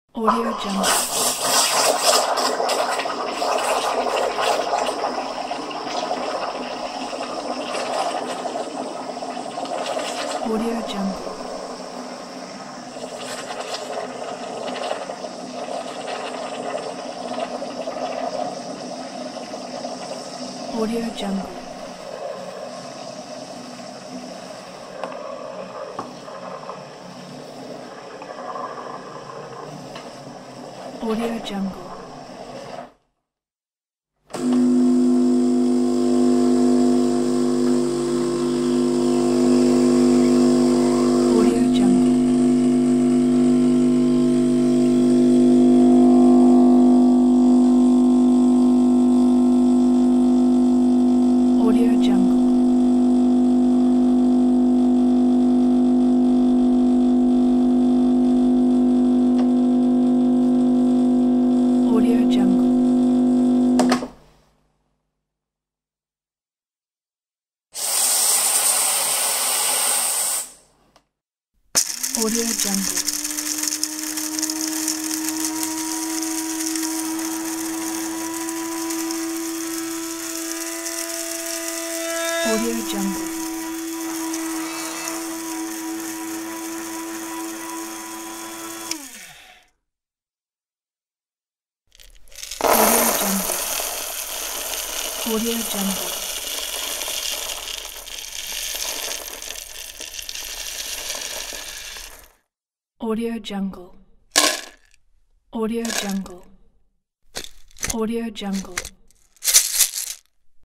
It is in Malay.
Audio Jungle. Audio Jungle. Audio Jungle. Audio Jungle. Audio Jungle. Audio Jungle. Audio Jungle. Audio Jungle. Audio Jungle. Audio Jungle. Audio Jungle. Audio Jungle. Audio Jungle.